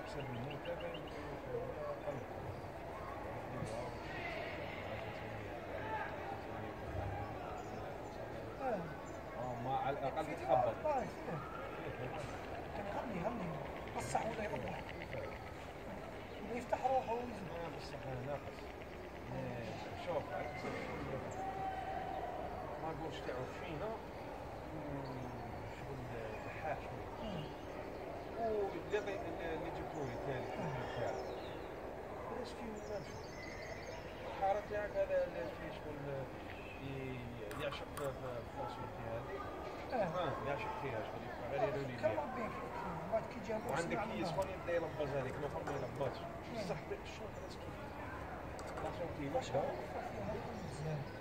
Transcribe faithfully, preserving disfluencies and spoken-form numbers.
حسب الموتى باين قلب اه اه ما على الاقل فيديو تخبط والله فيه كان يغني يغني بصح ولا يربح ولا يفتح روحه ويزيد. اه بصح ناقص إيه، شوف على حسب شغل ما نقولش تاعو فينا شغل دحاح شويه آه. واللي غي- اللي جبتوه لي ثاني تاعو بلاش فيه ماشي الحاره تاعك هذا اللي فيه شغل ي- يعشق في الفاسولتي هذه اه فاهم يعشق فيها شغل يبقى غير يروني كان بها ربي بعد كي جابوه وعندك سمع كيس منها شكون يبدا يلبز هذيك الاخر ما يلبزش بصح الشوط خلاص كيف لا صوتي باش يلبى نوقف فيها مزيان